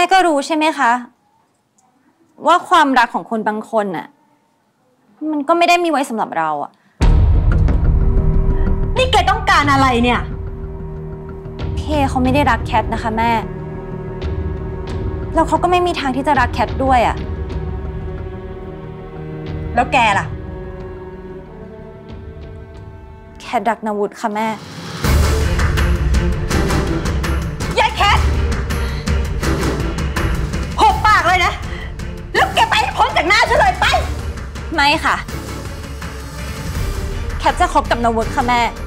ก็รู้ใช่ไหมคะว่าความรักของคนบางคนน่ะมันก็ไม่ได้มีไว้สำหรับเราอะนี่แกต้องการอะไรเนี่ยเคเขาไม่ได้รักแคทนะคะแม่แล้วเขาก็ไม่มีทางที่จะรักแคทด้วยอะแล้วแกล่ะแคทรักนวุฒิค่ะแม่ยายแคทหุบปากเลยนะแล้วแกไปให้พ้นจากหน้าฉันเลยไปไม่ค่ะแคทจะคบกับนวุฒิค่ะแม่